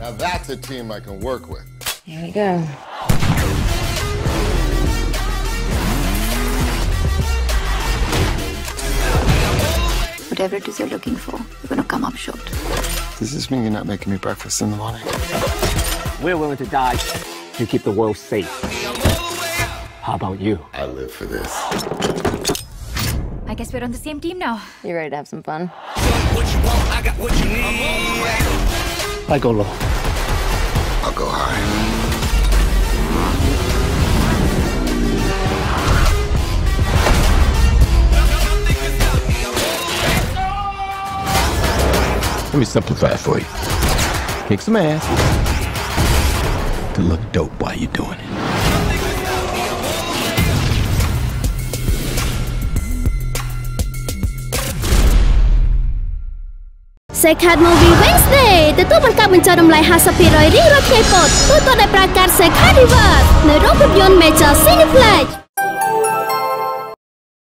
Now that's a team I can work with. Here we go. Whatever it is you're looking for, you're gonna come up short. Does this mean you're not making me breakfast in the morning? We're willing to die to keep the world safe. How about you? I live for this. I guess we're on the same team now. You ready to have some fun? I go low. I'll go high. Let me simplify it for you. Kick some ass to look dope while you're doing it. Cellcard Movie Wednesday ទទួលបង្កើតបញ្ចុះតម្លៃ 50% រៀងរាល់ថ្ងៃពុធ ទូទាត់ដោយប្រើកាត Cellcard Rewards នៅរោងភាពយន្ត Major Cineplex